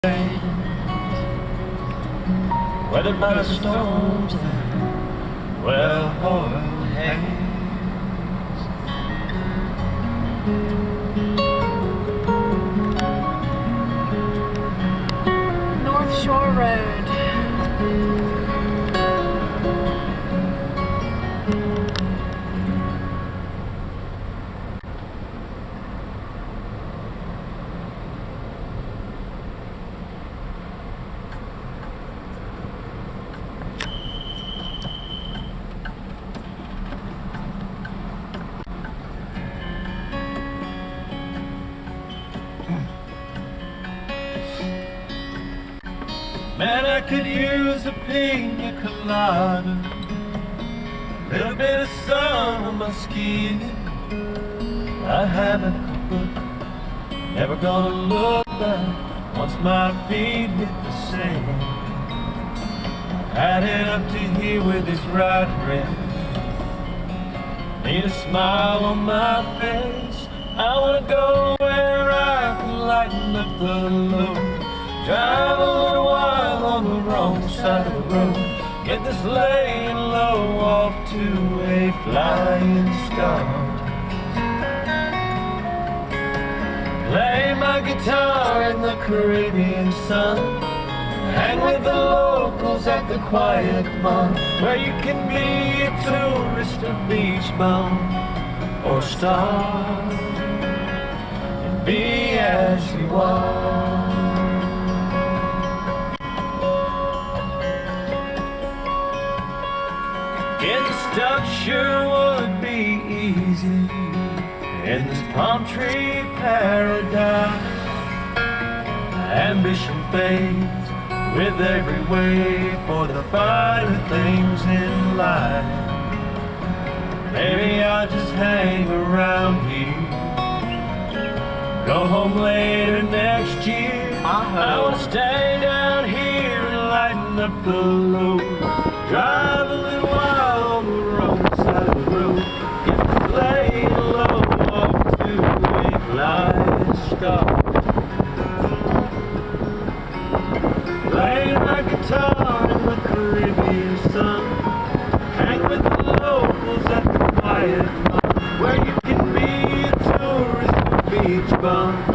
weathered by the storms and well-oiled hands. North Shore Road. Man, I could use a pina colada, a little bit of sun on my skin. I haven't cooked, never gonna look back once my feet hit the sand. Added up to here with this right wrist, need a smile on my face. I wanna go where I can lighten up the load, drive a little while on the wrong side of the road, get this laying low off to a flying start. Play my guitar in the Caribbean sun, hang with the locals at the quiet bar, where you can be a tourist or beach bum or star, and be as you are. Getting stuck sure would be easy in this palm tree paradise. Ambition fades with every wave for the finer things in life. Maybe I'll just hang around here, go home later next year. I will stay down here and lighten up the load, drive a little while on the wrong side of the road, get the sleigh low off to a flying start. Play my guitar in the Caribbean sun, hang with the locals at the quiet bar, where you can be a tourist or beach bum